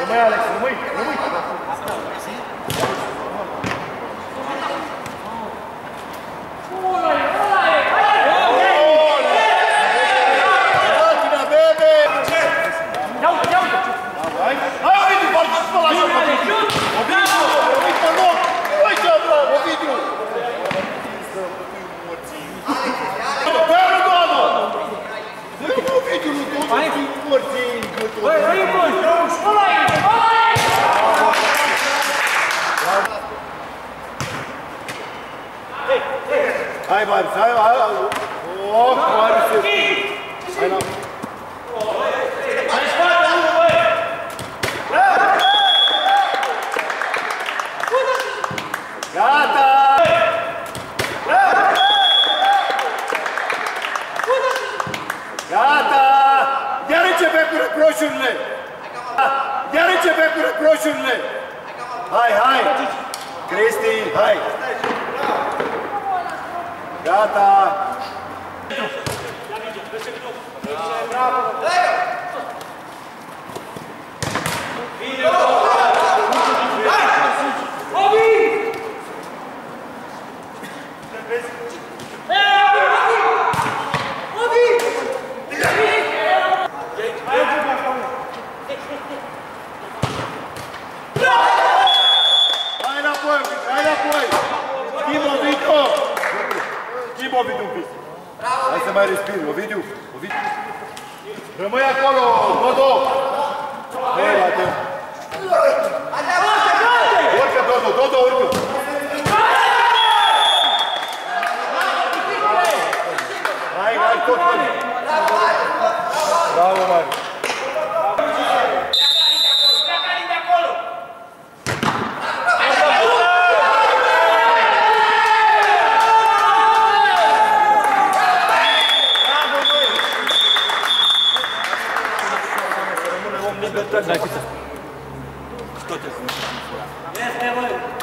Rămâi, Alex, rămâi! Hai, Marius, hai! Oh, Marius! Hai, la... Gata! Gata! Iar începem cu reproșurile! Iar începem cu reproșurile! Hai, hai! Cristi, hai! Gata! Ovidiu un pic. Hai să mai respiri, Ovidiu. Rămâi acolo, Dodo. Hei, bate. Urcă, Dodo, urcă. Hai, tot până. Bravo, Marius. Кто-то. Este,